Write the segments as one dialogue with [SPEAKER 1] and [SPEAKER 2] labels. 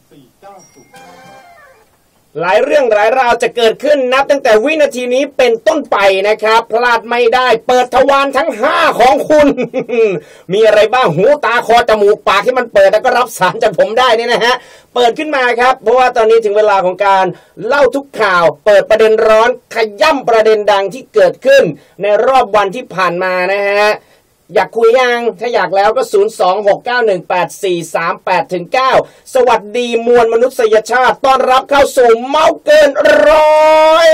[SPEAKER 1] หลายเรื่องหลายราวจะเกิดขึ้นนับตั้งแต่วินาทีนี้เป็นต้นไปนะครับพลาดไม่ได้เปิดทวารทั้ง5ของคุณ มีอะไรบ้างหูตาคอจมูกปากที่มันเปิดแล้วก็รับสารจากผมได้นี่นะฮะเปิดขึ้นมาครับเพราะว่าตอนนี้ถึงเวลาของการเล่าทุกข่าวเปิดประเด็นร้อนขย่ำประเด็นดังที่เกิดขึ้นในรอบวันที่ผ่านมานะฮะอยากคุยยังถ้าอยากแล้วก็026918438-9สวัสดีมวลมนุษยชาติต้อนรับเข้าสู่เมาเกินร้อย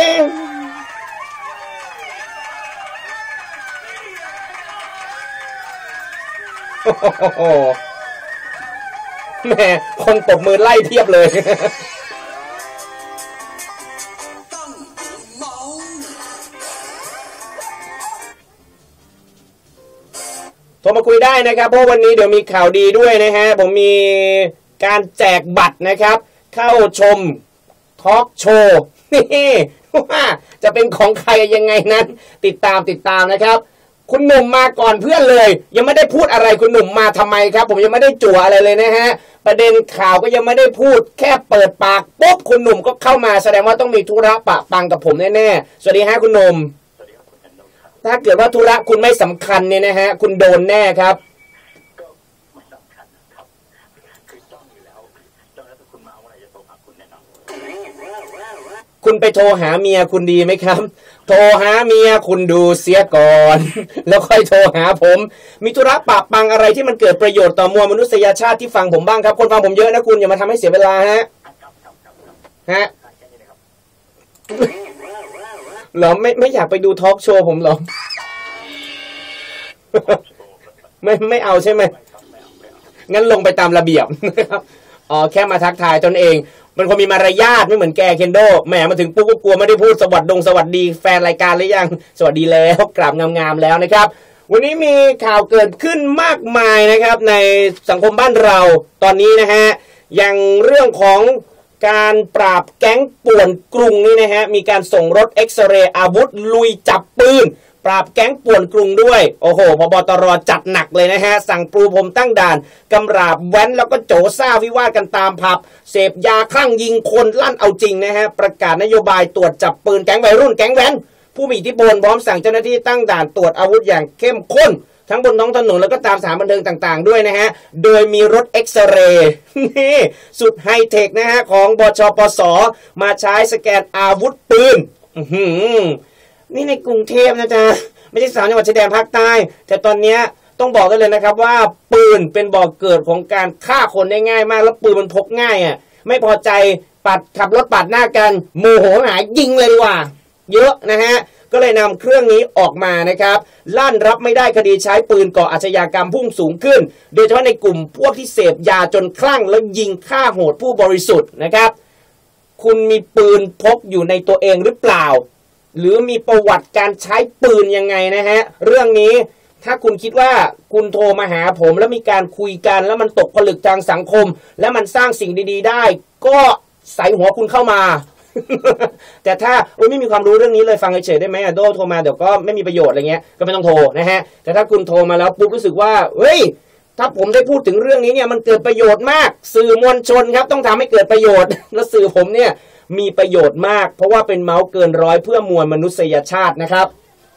[SPEAKER 1] แม่คนตบมือไล่เทียบเลยโทรมาคุยได้นะครับเพราะวันนี้เดี๋ยวมีข่าวดีด้วยนะฮะผมมีการแจกบัตรนะครับเข้าชมทอล์กโชว์นี่ว่าจะเป็นของใครยังไงนั้นติดตามนะครับคุณหนุ่มมาก่อนเพื่อนเลยยังไม่ได้พูดอะไรคุณหนุ่มมาทำไมครับผมยังไม่ได้จั่วอะไรเลยนะฮะประเด็นข่าวก็ยังไม่ได้พูดแค่เปิดปากปุ๊บคุณหนุ่มก็เข้ามาแสดงว่าต้องมีธุระปะปังกับผมแน่ๆสวัสดีฮะคุณหนุ่มถ้าเกิดว่าธุระคุณไม่สำคัญเนี่ยนะฮะคุณโดนแน่ครับ
[SPEAKER 2] ก็ไม่สำคัญครับคือจ้องอยู่แล้วคุณมาเมื่อไหร่จะโทรหาคุณแน่นอน
[SPEAKER 1] คุณไปโทรหาเมียคุณดีไหมครับโทรหาเมียคุณดูเสียก่อนแล้วค่อยโทรหาผมมีธุระปะปังอะไรที่มันเกิดประโยชน์ต่อมวลมนุษยชาติที่ฟังผมบ้างครับคนฟังผมเยอะนะคุณอย่ามาทำให้เสียเวลาฮะเหรอไม่อยากไปดูทอล์กโชว์ผมหรอไม่เอาใช่ไหมงั้นลงไปตามระเบียบนะครับอ๋อแค่มาทักทายตนเองมันคงมีมารยาทไม่เหมือนแกเคนโดแหมมาถึงปุ๊บก็กลัวไม่ได้พูดสวัสดีแฟนรายการหรือยังสวัสดีแล้วกราบงามๆแล้วนะครับวันนี้มีข่าวเกิดขึ้นมากมายนะครับในสังคมบ้านเราตอนนี้นะฮะอย่างเรื่องของการปราบแก๊งป่วนกรุงนี่นะฮะมีการส่งรถเอ็กซเรย์อาวุธลุยจับปืนปราบแก๊งป่วนกรุงด้วยโอ้โหผบ.ตร.จัดหนักเลยนะฮะสั่งปูพรมตั้งด่านกำราบแว้นแล้วก็โจซ่าวิวาทกันตามผับเสพยาคลั่งยิงคนลั่นเอาจริงนะฮะประกาศนโยบายตรวจจับปืนแก๊งวัยรุ่นแก๊งแว้นผู้มีอิทธิพลพร้อมสั่งเจ้าหน้าที่ตั้งด่านตรวจอาวุธอย่างเข้มข้นทั้งบนท้องถนนแล้วก็ตามสถานบันเทิงต่างๆด้วยนะฮะโดยมีรถเอ็กซเรย์นี่สุดไฮเทคนะฮะของบชปสมาใช้สแกนอาวุธปืนนี่ในกรุงเทพนะจ๊ะไม่ใช่3 จังหวัดชายแดนภาคใต้แต่ตอนนี้ต้องบอกได้เลยนะครับว่าปืนเป็นบ่อกเกิดของการฆ่าคนได้ง่ายมากแล้วปืนมันพกง่ายอ่ะไม่พอใจขับรถปาดหน้ากันโมโหหายิงเลยดีกว่าเยอะนะฮะก็เลยนำเครื่องนี้ออกมานะครับลั่นรับไม่ได้คดีใช้ปืนก่ออาชญากรรมพุ่งสูงขึ้นโดยเฉพาะในกลุ่มพวกที่เสพยาจนคลั่งแล้วยิงฆ่าโหดผู้บริสุทธิ์นะครับคุณมีปืนพกอยู่ในตัวเองหรือเปล่าหรือมีประวัติการใช้ปืนยังไงนะฮะเรื่องนี้ถ้าคุณคิดว่าคุณโทรมาหาผมแล้วมีการคุยกันแล้วมันตกผลึกทางสังคมและมันสร้างสิ่งดีๆได้ก็ใส่หัวคุณเข้ามา แต่ถ้าไม่มีความรู้เรื่องนี้เลยฟังเฉยๆได้ไหมโดโทรมาเดี๋ยวก็ไม่มีประโยชน์อะไรเงี้ยก็ไม่ต้องโทรนะฮะแต่ถ้าคุณโทรมาแล้วปุ๊บรู้สึกว่าเฮ้ยถ้าผมได้พูดถึงเรื่องนี้เนี่ยมันเกิดประโยชน์มากสื่อมวลชนครับต้องทำให้เกิดประโยชน์และสื่อผมเนี่ยมีประโยชน์มากเพราะว่าเป็นเมาส์เกินร้อยเพื่อมวลมนุษยชาตินะครับ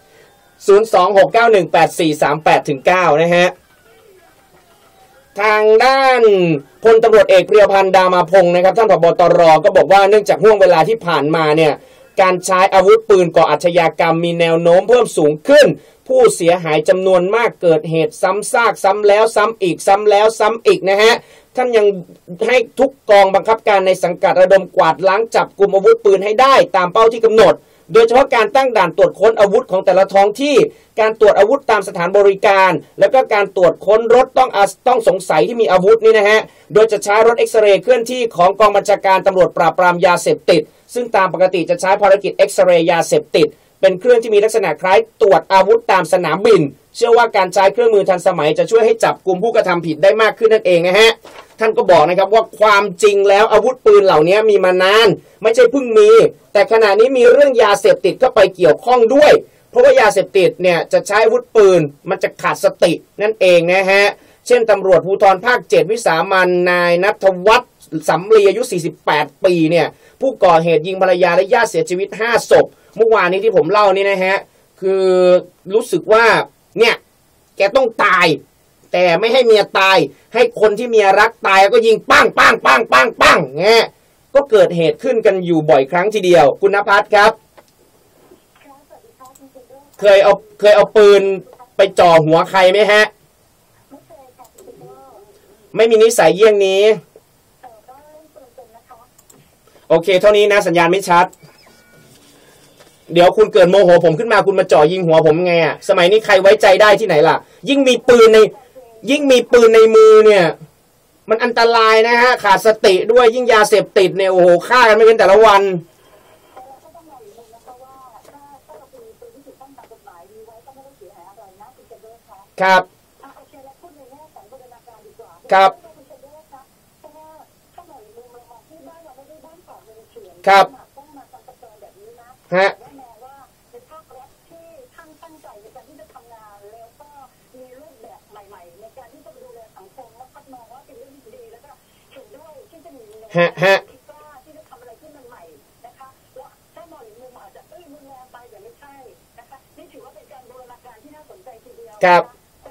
[SPEAKER 1] 026918438-9นะฮะทางด้านพลตำรวจเอกเพียวพันธ์ดามาพงศ์นะครับท่านผบ.ตร.ก็บอกว่าเนื่องจากห่วงเวลาที่ผ่านมาเนี่ยการใช้อาวุธปืนก่ออาชญากรรมมีแนวโน้มเพิ่มสูงขึ้นผู้เสียหายจำนวนมากเกิดเหตุซ้ำซากซ้ำแล้วซ้ำอีกซ้ำแล้วซ้ำอีกนะฮะท่านยังให้ทุกกองบังคับการในสังกัดระดมกวาดล้างจับกลุ่มอาวุธปืนให้ได้ตามเป้าที่กำหนดโดยเฉพาะการตั้งด่านตรวจค้นอาวุธของแต่ละท้องที่การตรวจอาวุธตามสถานบริการแล้วก็การตรวจค้นรถต้องสงสัยที่มีอาวุธนี่นะฮะโดยจะใช้รถเอ็กซเรย์เคลื่อนที่ของกองบัญชาการตำรวจปราบปรามยาเสพติดซึ่งตามปกติจะใช้ภารกิจเอ็กซเรย์ยาเสพติดเป็นเครื่องที่มีลักษณะคล้ายตรวจอาวุธตามสนามบินเชื่อว่าการใช้เครื่องมือทันสมัยจะช่วยให้จับกลุ่มผู้กระทำผิดได้มากขึ้นนั่นเองนะฮะท่านก็บอกนะครับว่าความจริงแล้วอาวุธปืนเหล่านี้มีมานานไม่ใช่เพิ่งมีแต่ขณะนี้มีเรื่องยาเสพติดเข้าไปเกี่ยวข้องด้วยเพราะว่ายาเสพติดเนี่ยจะใช้อาวุธปืนมันจะขาดสตินั่นเองนะฮะเช่นตำรวจภูธรภาค 7วิสามันนายณัฐวัฒน์สำลีอายุ48ปีเนี่ยผู้ก่อเหตุยิงภรรยาและญาติเสียชีวิต5ศพเมื่อวานนี้ที่ผมเล่านี่นะฮะคือรู้สึกว่าเนี่ยแกต้องตายแต่ไม่ให้เมียตายให้คนที่เมียรักตายก็ยิงปังปังปังปังปังเงี้ยก็เกิดเหตุขึ้นกันอยู่บ่อยครั้งทีเดียวคุณณภัทรครับเคยเอาปืนไปจ่อหัวใครไหมฮะไม่มีนิสัยเยี่ยงนี้โอเคเท่านี้นะสัญญาณไม่ชัดเดี๋ยวคุณเกิดโมโหผมขึ้นมาคุณมาจ่อยิงหัวผมไงอ่ะสมัยนี้ใครไว้ใจได้ที่ไหนล่ะยิ่งมีปืนในมือเนี่ยมันอันตรายนะฮะขาดสติด้วยยิ่งยาเสพติดเนี่ยโอ้โหฆ่ากันไม่เป็นแต่ละวันครับครับครับฮะฮะฮะครับ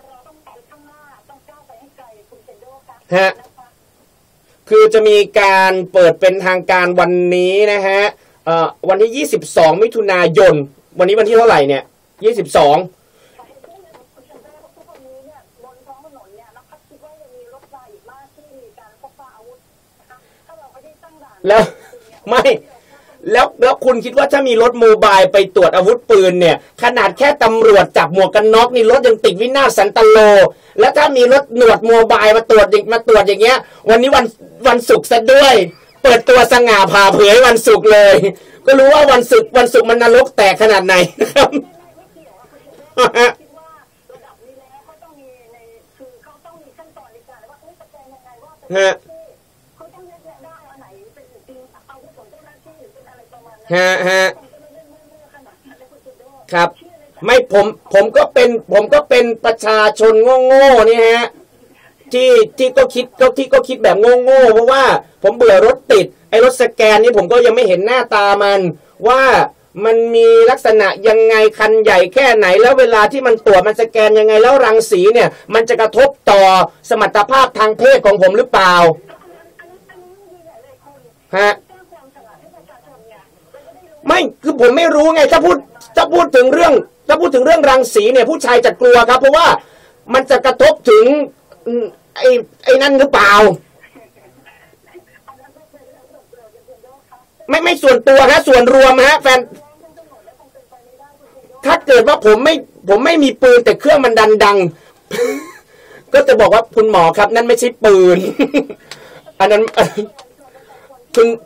[SPEAKER 1] ฮะคือจะมีการเปิดเป็นทางการวันนี้นะฮะวันที่22มิถุนายนวันนี้วันที่เท่าไหร่เนี่ย22แล้วไม่แล้วคุณคิดว่าถ้ามีรถโมบายไปตรวจอาวุธปืนเนี่ยขนาดแค่ตำรวจจับหมวกกันน็อกนี่รถยังติดวินาศสันตโลแล้วถ้ามีรถหนวดโมบายมาตรวจอย่างเงี้ยวันนี้วันศุกร์ซะด้วยเปิดตัวสง่าผ่าเผยวันศุกร์เลยก็รู้ว่าวันศุกร์มันนรกแตกขนาดไหนนะครับฮะฮะครับไม่ผมก็เป็นประชาชนโง่ๆนี่ฮะที่ก็คิดแบบโง่ๆเพราะว่าผมเบื่อรถติดไอ้รถสแกนนี่ผมก็ยังไม่เห็นหน้าตามันว่ามันมีลักษณะยังไงคันใหญ่แค่ไหนแล้วเวลาที่มันตรวจมันสแกนยังไงแล้วรังสีเนี่ยมันจะกระทบต่อสมรรถภาพทางเพศของผมหรือเปล่าฮะไม่คือผมไม่รู้ไงถ้าพูดถึงเรื่องรังสีเนี่ยผู้ชายจะกลัวครับเพราะว่ามันจะกระทบถึงไอ้นั่นหรือเปล่าไม่ส่วนตัวฮะส่วนรวมฮะแฟนถ้าเกิดว่าผมไม่มีปืนแต่เครื่องมันดังก็จะบอกว่าคุณหมอครับนั่นไม่ใช่ปืนอันนั้นถึง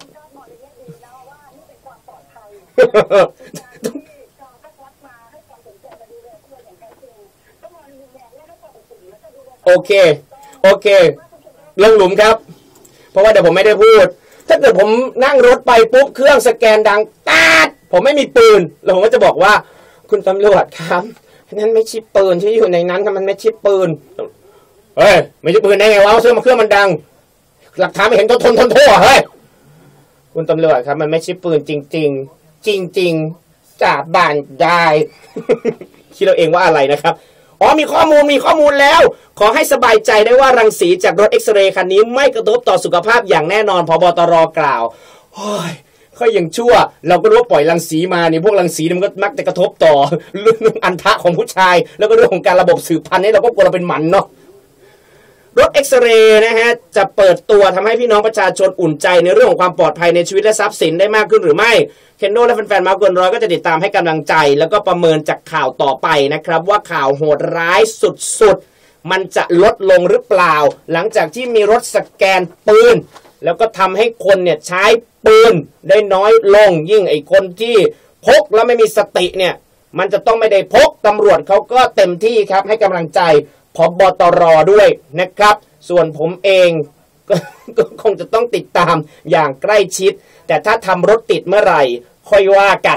[SPEAKER 1] โอเคลงหลุมครับเพราะว่าเดี๋ยวผมไม่ได้พูดถ้าเกิดผมนั่งรถไปปุ๊บเครื่องสแกนดังตาดผมไม่มีปืนแล้วผมก็จะบอกว่าคุณตำรวจครับนั่นไม่ใช่ปืนที่อยู่ในนั้นครับมันไม่ใช่ปืนเฮ้ยไม่ใช่ปืนได้ไงวะเครื่องมันดังหลักฐานไม่เห็นทนโทษเฮ้ยคุณตำรวจครับมันไม่ใช่ปืนจริงจ่าบานได้คิดเราเองว่าอะไรนะครับอ๋อมีข้อมูลแล้วขอให้สบายใจได้ว่ารังสีจากรถเอ็กซเรย์คันนี้ไม่กระทบต่อสุขภาพอย่างแน่นอนผบตรกล่าวโอ้ยค่อยยังชั่วเราก็รู้ว่าปล่อยรังสีมาเนี่ยพวกรังสีมันก็มักจะกระทบต่อเรื่องอันทะของผู้ชายแล้วก็เรื่องของการระบบสืบพันธุ์นี่เราก็กลัวเราเป็นหมันเนาะรถเอ็กซเรย์นะฮะจะเปิดตัวทำให้พี่น้องประชาชนอุ่นใจในเรื่องของความปลอดภัยในชีวิตและทรัพย์สินได้มากขึ้นหรือไม่เคนโดและแฟนๆมาเกินร้อยก็จะติดตามให้กำลังใจแล้วก็ประเมินจากข่าวต่อไปนะครับว่าข่าวโหดร้ายสุดๆมันจะลดลงหรือเปล่าหลังจากที่มีรถสแกนปืนแล้วก็ทำให้คนเนี่ยใช้ปืนได้น้อยลงยิ่งไอ้คนที่พกแล้วไม่มีสติเนี่ยมันจะต้องไม่ได้พกตำรวจเขาก็เต็มที่ครับให้กำลังใจผบตรด้วยนะครับส่วนผมเองก็คงจะต้องติดตามอย่างใกล้ชิดแต่ถ้าทำรถติดเมื่อไหร่ค่อยว่ากัน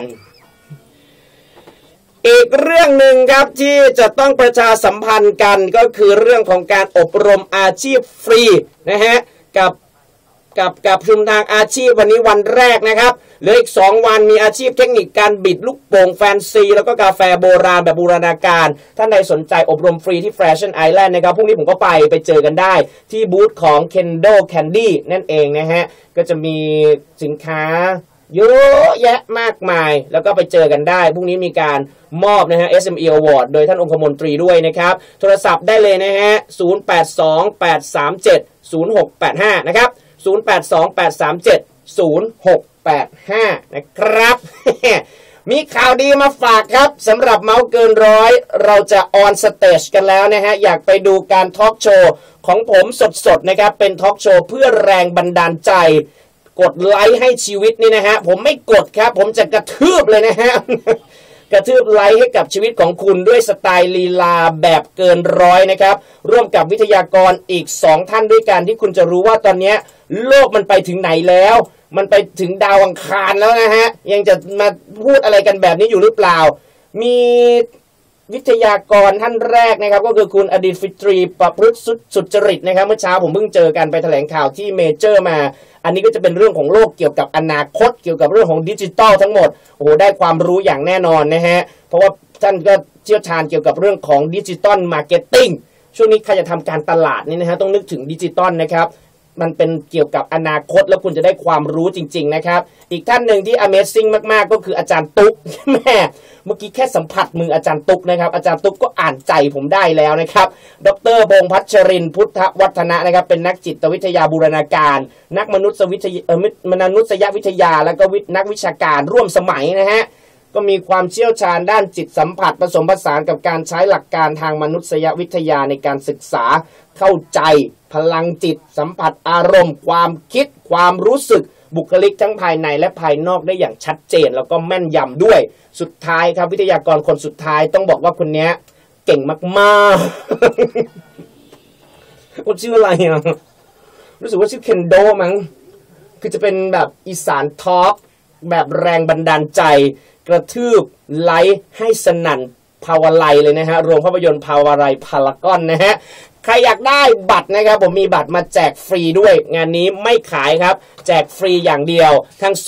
[SPEAKER 1] อีกเรื่องหนึ่งครับที่จะต้องประชาสัมพันธ์กันก็คือเรื่องของการอบรมอาชีพฟรีนะฮะกับกับชุมทางอาชีพวันนี้วันแรกนะครับเหลืออีก2วันมีอาชีพเทคนิคการบิดลูกโป่งแฟนซีแล้วก็กาแฟโบราณแบบบูรณาการท่านใดสนใจอบรมฟรีที่ Fashion Island นะครับพรุ่งนี้ผมก็ไปเจอกันได้ที่บูธของ Kendo Candy นั่นเองนะฮะก็จะมีสินค้าเยอะแยะมากมายแล้วก็ไปเจอกันได้พรุ่งนี้มีการมอบนะฮะ SME Award โดยท่านองคมนตรีด้วยนะครับโทรศัพท์ได้เลยนะฮะ0828370685นะครับ0828370685นะครับ มีข่าวดีมาฝากครับสำหรับเมาส์เกินร้อยเราจะออนสเตจกันแล้วนะฮะอยากไปดูการทอล์กโชว์ของผมสดๆนะครับเป็นทอล์กโชว์เพื่อแรงบันดาลใจกดไลค์ให้ชีวิตนี่นะฮะผมไม่กดครับผมจะกระทืบเลยนะฮะ กระทืบไลค์ให้กับชีวิตของคุณด้วยสไตล์ลีลาแบบเกินร้อยนะครับร่วมกับวิทยากรอีก2ท่านด้วยกันที่คุณจะรู้ว่าตอนนี้โลกมันไปถึงไหนแล้วมันไปถึงดาวอังคารแล้วนะฮะยังจะมาพูดอะไรกันแบบนี้อยู่หรือเปล่ามีวิทยากรท่านแรกนะครับก็คือคุณอดิตฟิตรีประพฤติสุจริตนะครับเมื่อเช้าผมเพิ่งเจอกันไปแถลงข่าวที่เมเจอร์มาอันนี้ก็จะเป็นเรื่องของโลกเกี่ยวกับอนาคตเกี่ยวกับเรื่องของดิจิทัลทั้งหมดโอ้โหได้ความรู้อย่างแน่นอนนะฮะเพราะว่าท่านก็เชี่ยวชาญเกี่ยวกับเรื่องของดิจิทัลมาร์เก็ตติ้งช่วงนี้ใครจะทำการตลาดนี่นะฮะต้องนึกถึงดิจิทัลนะครับมันเป็นเกี่ยวกับอนาคตแล้วคุณจะได้ความรู้จริงๆนะครับอีกท่านหนึ่งที่ Amazing มากๆก็คืออาจารย์ตุ๊กแม่เมื่อกี้แค่สัมผัสมืออาจารย์ตุ๊กนะครับอาจารย์ตุ๊กก็อ่านใจผมได้แล้วนะครับดร.พงษ์พัชรินทร์พุทธวัฒนะนะครับเป็นนักจิตวิทยาบูรณาการนักมนุษยวิทยาแล้วก็นักวิชาการร่วมสมัยนะฮะก็มีความเชี่ยวชาญด้านจิตสัมผัสผสมผสานกับการใช้หลักการทางมนุษยวิทยาในการศึกษาเข้าใจพลังจิตสัมผัสอารมณ์ความคิดความรู้สึกบุคลิกทั้งภายในและภายนอกได้อย่างชัดเจนแล้วก็แม่นยำด้วยสุดท้ายครับวิทยากรคนสุดท้ายต้องบอกว่าคนนี้เก่งมากๆคนชื่ออะไรอ่ะรู้สึกว่าชื่อเคนโดมั้งคือจะเป็นแบบอีสานทอล์กแบบแรงบันดาลใจกระทืบไลค์ให้สนั่นภาวไลเลยนะฮะโรงภาพยนตร์ภาวไลพารากอนนะฮะใครอยากได้บัตรนะครับผมมีบัตรมาแจกฟรีด้วยงานนี้ไม่ขายครับแจกฟรีอย่างเดียวทาง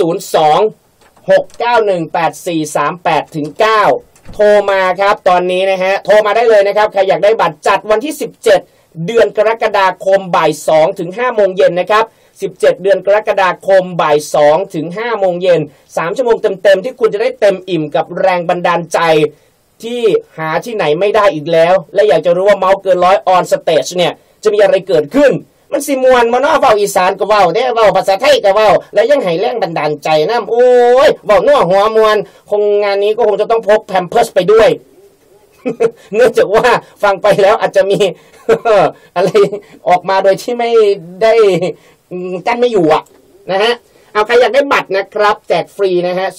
[SPEAKER 1] 02-691-8438 ถึง 9โทรมาครับตอนนี้นะฮะโทรมาได้เลยนะครับใครอยากได้บัตรจัดวันที่17เดือนกรกฎาคมบ่าย2ถึง5โมงเย็นนะครับ17เดือนกรกฎาคมบ่าย2ถึง5โมงเย็น3ชั่วโมงเต็มๆที่คุณจะได้เต็มอิ่มกับแรงบันดาลใจที่หาที่ไหนไม่ได้อีกแล้วและอยากจะรู้ว่าเมาส์เกินร้อยออนสเตจเนี่ยจะมีอะไรเกิดขึ้นมันสิมวนมาเนาะเว้าอีสานก็เว้าได้เว้าภาษาไทยก็เว้าและยังให้แรงบันดาลใจนะโอ้ยเว้านัวหัวมวนคงงานนี้ก็คงจะต้องพกแพมเพิร์สไปด้วย เนื่องจากว่าฟังไปแล้วอาจจะมี อะไรออกมาโดยที่ไม่ได้กั้นไม่อยู่อ่ะนะฮะเอาใครอยากได้บัตรนะครับแจกฟรีนะฮะ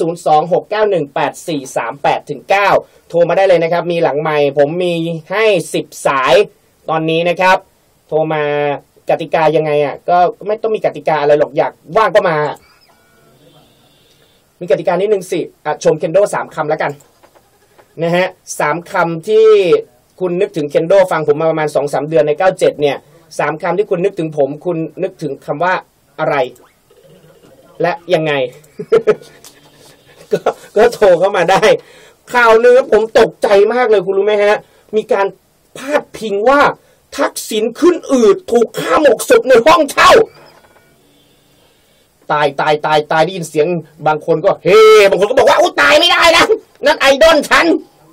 [SPEAKER 1] 02-691-8438 ถึง 9โทรมาได้เลยนะครับมีหลังไมค์ผมมีให้10สายตอนนี้นะครับโทรมากติกายังไงอ่ะก็ไม่ต้องมีกติกาอะไรหรอกอยากว่างก็มามีกติกานิดนึงสิชมเคนโด3คำแล้วกันนะฮะ3คำที่คุณนึกถึงเคนโดฟังผมมาประมาณ 2-3 เดือนใน97เนี่ย3คำที่คุณนึกถึงผมคุณนึกถึงคำว่าอะไรและยังไง ก็โทรเข้ามาได้ข่าวนึงผมตกใจมากเลยคุณรู้ไหมฮะมีการพาดพิงว่าทักษิณขึ้นอืดถูกฆ่าหมกศพในห้องเช่าตายได้ยินเสียงบางคนก็เฮ้บางคนก็บอกว่าอู้ตายไม่ได้นะนั่นไอดอลฉัน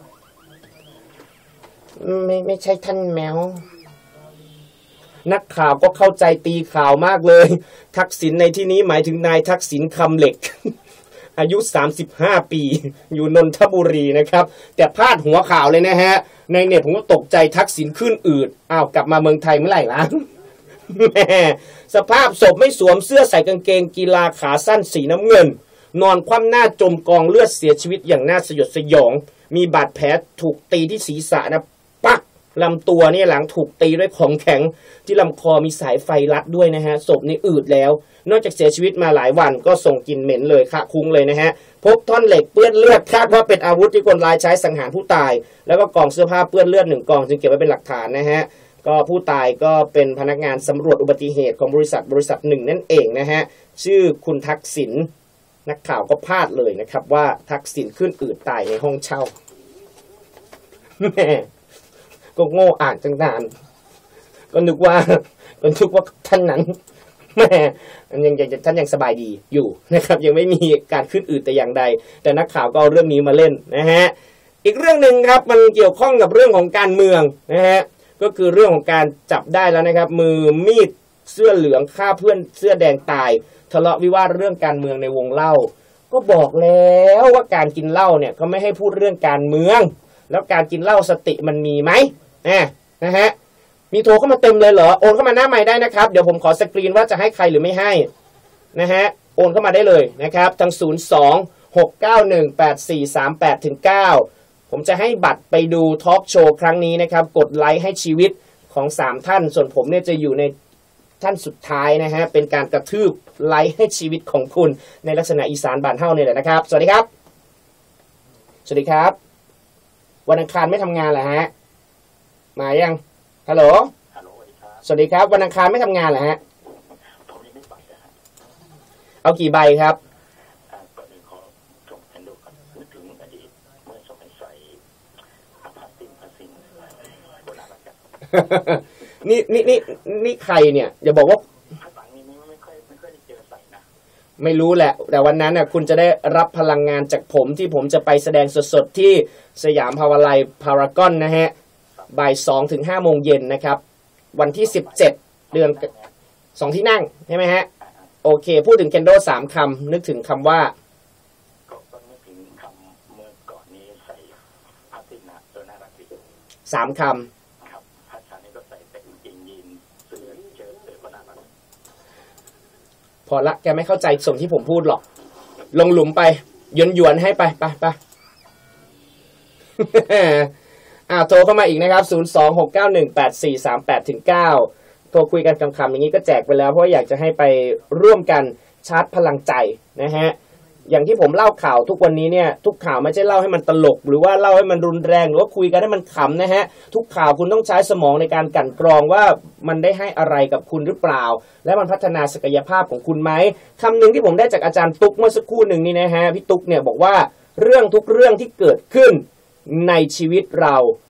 [SPEAKER 1] ไม่ใช่ท่านแมวนักข่าวก็เข้าใจตีข่าวมากเลยทักษิณในที่นี้หมายถึงนายทักษิณคำเหล็ก อายุ35ปีอยู่นนทบุรีนะครับแต่พาดหัวข่าวเลยนะฮะในเน็ตผมก็ตกใจทักษิณขึ้นอืดอ้าวกลับมาเมืองไทยเมื่อไหร่ล่ะ แม่สภาพศพไม่สวมเสื้อใส่กางเกงกีฬาขาสั้นสีน้ำเงินนอนคว่ำหน้าจมกองเลือดเสียชีวิตอย่างน่าสยดสยองมีบาดแผลถูกตีที่ศีรษะนะปักลำตัวนี่หลังถูกตีด้วยของแข็งที่ลำคอมีสายไฟรัดด้วยนะฮะศพนี่อืดแล้วนอกจากเสียชีวิตมาหลายวันก็ส่งกลิ่นเหม็นเลยค่ะคุ้งเลยนะฮะพบท่อนเหล็กเปื้อนเลือดคาดว่าเป็นอาวุธที่คนร้ายใช้สังหารผู้ตายแล้วก็กองเสื้อผ้าเปื้อนเลือด1กองจึงเก็บไว้เป็นหลักฐานนะฮะก็ผู้ตายก็เป็นพนักงานสำรวจอุบัติเหตุของบริษัทหนึ่งนั่นเองนะฮะชื่อคุณทักษิณนักข่าวก็พลาดเลยนะครับว่าทักษิณขึ้นอืดตายในห้องเช่าแม่ก็โง่อ่านตั้งนานก็นึกว่าท่านนั้นแม่ท่านยังสบายดีอยู่นะครับยังไม่มีการขึ้นอืดแต่อย่างใดแต่นักข่าวก็เอาเรื่องนี้มาเล่นนะฮะอีกเรื่องหนึ่งครับมันเกี่ยวข้องกับเรื่องของการเมืองนะฮะก็คือเรื่องของการจับได้แล้วนะครับมือมีดเสื้อเหลืองฆ่าเพื่อนเสื้อแดงตายทะเลาะวิวาทเรื่องการเมืองในวงเล่าก็บอกแล้วว่าการกินเหล้าเนี่ยเขาไม่ให้พูดเรื่องการเมืองแล้วการกินเหล้าสติมันมีไหมนะฮะมีโทรเข้ามาเต็มเลยเหรอโอนเข้ามาหน้าใหม่ได้นะครับเดี๋ยวผมขอสกรีนว่าจะให้ใครหรือไม่ให้นะฮะโอนเข้ามาได้เลยนะครับทั้ง02-691-8438-9ผมจะให้บัตรไปดูทอล์กโชว์ครั้งนี้นะครับกดไลค์ให้ชีวิตของ3ท่านส่วนผมเนี่ยจะอยู่ในท่านสุดท้ายนะฮะเป็นการกระทืบไลค์ให้ชีวิตของคุณในลักษณะอีสานบ้านเฮาเนี่ยแหละนะครับสวัสดีครับสวัสดีครับวันอังคารไม่ทำงานเหรอฮะมายังฮัลโหลสวัสดีครับวันอังคารไม่ทำงานเหรอฮะ
[SPEAKER 2] ผมยังไม่ไปนะฮะ
[SPEAKER 1] เอากี่ใบครับ
[SPEAKER 2] ก่อนอื่นขอชมกันดูก่อนนึกถึงอดีตเมื่อสมัยใส่ผ้าสิ้นโบราณรักกัน
[SPEAKER 1] นี่ใครเนี่ยอย่าบอกว่า
[SPEAKER 2] ผ้าสังนี้ไม่ค่อยได้เจอใส่นะ
[SPEAKER 1] ไม่รู้แหละแต่วันนั้นน่ะคุณจะได้รับพลังงานจากผมที่ผมจะไปแสดงสดๆที่สยามภาวไลพารากอนนะฮะบ่าย2 ถึง 5 โมงเย็นนะครับวันที่17เดือน2ที่นั่งใช่ไหมฮะโอเคพูดถึงเคนโด3 คำนึกถึงคำว่า
[SPEAKER 2] ก็นึกถึงคำเมื่อก่อนนี้ใส่ผ้าสิ้นนะน่ารักดี
[SPEAKER 1] 3 ค
[SPEAKER 2] ำครับผ้าชานี่ก็ใส่แต่กางเกงยีนเสื้อเชิ้ตก็น่ารัก
[SPEAKER 1] พอละแกไม่เข้าใจส่วนที่ผมพูดหรอกลงหลุมไปหยวนให้ไปโทรเข้ามาอีกนะครับ026918438-9โทรคุยกันคำๆอย่างนี้ก็แจกไปแล้วเพราะอยากจะให้ไปร่วมกันชาร์จพลังใจนะฮะอย่างที่ผมเล่าข่าวทุกวันนี้เนี่ยทุกข่าวไม่ใช่เล่าให้มันตลกหรือว่าเล่าให้มันรุนแรงหรือว่าคุยกันให้มันขำนะฮะทุกข่าวคุณต้องใช้สมองในการกลั่นกรองว่ามันได้ให้อะไรกับคุณหรือเปล่าและมันพัฒนาศักยภาพของคุณไหมคำหนึ่งที่ผมได้จากอาจารย์ตุ๊กเมื่อสักครู่หนึ่งนี่นะฮะพี่ตุ๊กเนี่ยบอกว่าเรื่องทุกเรื่องที่เกิดขึ้นในชีวิตเรา